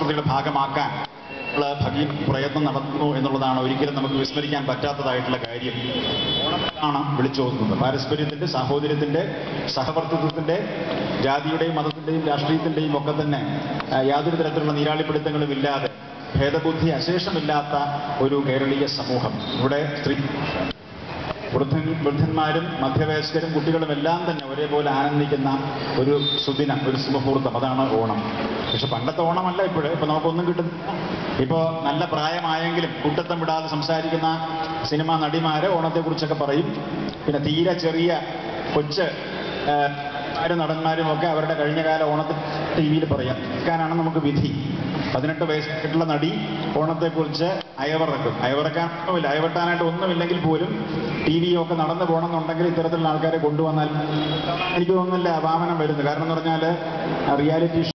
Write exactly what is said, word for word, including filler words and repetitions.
പദ്ധതിയുടെ ഭാഗമാക്കാൻ ഭഗീൻ പ്രയത്നം നടത്തുന്നു എന്നുള്ളതാണ് ഒരിക്കലും നമുക്ക് വിസ്മരിക്കാൻ പറ്റാത്തതായിട്ടുള്ള കാര്യം. ഓണമാണ് വിളിച്ചോതുന്നത്. പാരസ്പര്യത്തിന്റെ, സാഹോദര്യത്തിന്റെ, സഹവർത്തിത്വത്തിന്റെ, ജാതിയുടെയും മതത്തിന്റെയും രാഷ്ട്രീയത്തിന്റെയും ഒക്കെ തന്നെ യാതൊരു തരത്തിലുള്ള നീരാളിപ്പിടുത്തങ്ങളും ഇല്ലാതെ, ഭേദബുദ്ധി അശേഷമില്ലാത്ത ഒരു കേരളീയ സമൂഹം. ഇവിടെ സ്ത്രീ വൃദ്ധൻ വൃദ്ധന്മാരും മധ്യവയസ്കരും കുട്ടികളും എല്ലാം തന്നെ ഒരേപോലെ ആനന്ദിക്കുന്ന ഒരു സുദിനം, ഒരു സുമുഹൂർത്തം. അതാണ് ഓണം. പക്ഷെ പണ്ടത്തെ ഓണമല്ല ഇപ്പോഴേ. ഇപ്പൊ നമുക്കൊന്നും കിട്ടുന്നില്ല. ഇപ്പോൾ നല്ല പ്രായമായെങ്കിലും കുട്ടത്തം വിടാതെ സംസാരിക്കുന്ന സിനിമാ നടിമാര് ഓണത്തെക്കുറിച്ചൊക്കെ പറയും. പിന്നെ തീരെ ചെറിയ കൊച്ച് നടന്മാരും ഒക്കെ അവരുടെ കഴിഞ്ഞകാല ഓണത്തെ ടി വിയിൽ പറയാം. കേൾക്കാനാണ് നമുക്ക് വിധി. പതിനെട്ട് വയസ്സായിട്ടുള്ള നടി ഓണത്തെക്കുറിച്ച് അയവറക്കും. അയവറക്കാനൊന്നുമില്ല, അയവട്ടാനായിട്ട് ഒന്നുമില്ലെങ്കിൽ പോലും ടി വിയൊക്കെ നടന്നു പോകണമെന്നുണ്ടെങ്കിൽ ഇത്തരത്തിലുള്ള ആൾക്കാരെ കൊണ്ടുവന്നാൽ എനിക്ക് തോന്നുന്നില്ല അപാമനം വരുന്നത്. കാരണം എന്ന് പറഞ്ഞാൽ റിയാലിറ്റി